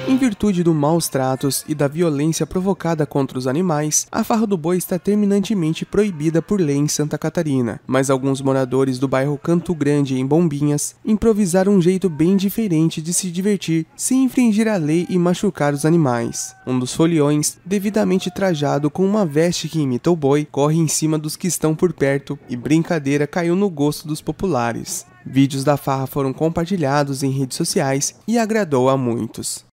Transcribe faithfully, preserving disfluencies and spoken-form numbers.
Em virtude dos maus tratos e da violência provocada contra os animais, a farra do boi está terminantemente proibida por lei em Santa Catarina, mas alguns moradores do bairro Canto Grande, em Bombinhas, improvisaram um jeito bem diferente de se divertir sem infringir a lei e machucar os animais. Um dos foliões, devidamente trajado com uma veste que imita o boi, corre em cima dos que estão por perto e brincadeira caiu no gosto dos populares. Vídeos da farra foram compartilhados em redes sociais e agradou a muitos.